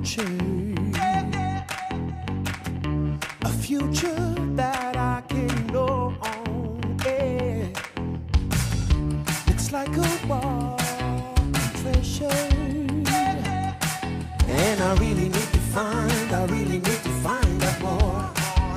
future. A future that I can know on. Yeah. Looks like a war treasure. And I really need to find that war.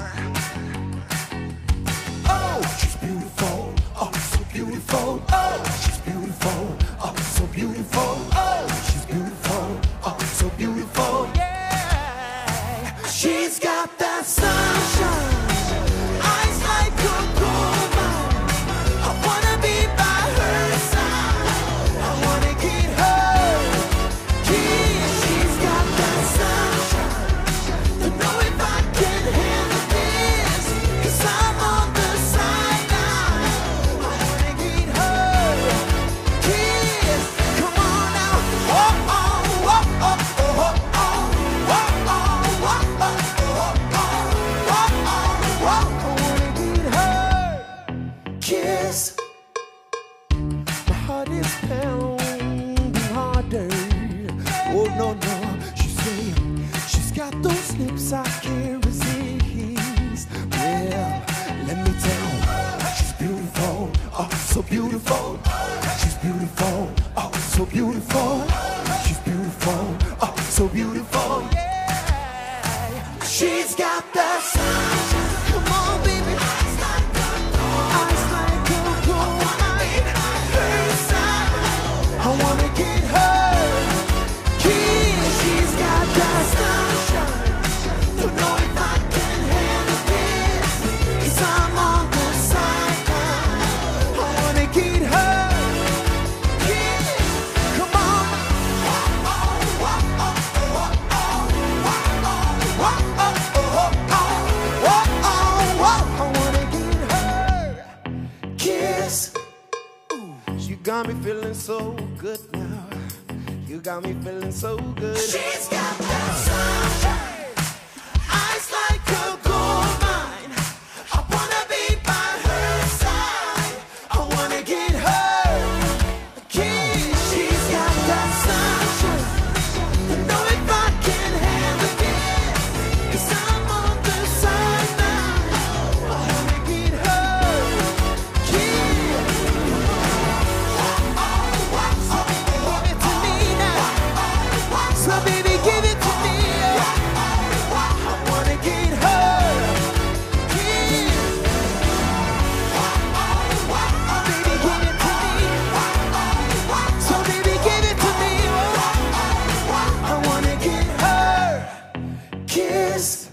Oh, she's beautiful, oh, so beautiful. Oh, she's beautiful, oh, so beautiful. Oh, she's beautiful, oh, so beautiful. Yeah, she's got that sunshine, eyes like a gold mine. I wanna be by her side. I wanna get her kiss. She's got that sunshine. Don't know if I can handle this, 'cause I'm on the sideline. I wanna get her kiss. Come on now. Oh, oh, oh, oh, oh, oh, oh, oh, oh, oh, oh, oh, oh, oh, I wanna get her kiss. My heart is pounding harder. Oh no, no, she say she's got those lips I can't resist. Well, let me tell you, she's beautiful, oh so beautiful. She's beautiful, oh so beautiful. She's beautiful, oh so beautiful. Yeah, she's got that sunshine. Come on, baby. Eyes like a gold. Eyes like a gold. I wanna be by her side. I wanna get her kiss. She's got that sunshine. Don't know if I can handle this, 'cause I'm on the sideline. I wanna get her kiss. Come on. Oh, oh, oh, oh, oh, oh, oh, oh, oh, oh, oh, oh, I wanna get her kiss. Ooh, you got me feeling so good now. You got me feeling so good. She's got that sunshine, eyes like a gold mine. I wanna be by her side. I wanna get her kiss. She's got that sunshine. Don't know if I can handle this, 'cause I'm on the sideline. I wanna get her kiss. Give it to me now. So baby, give it to me. I wanna get her kiss. Baby, give it to me. So baby, give it to me. I wanna get her kiss.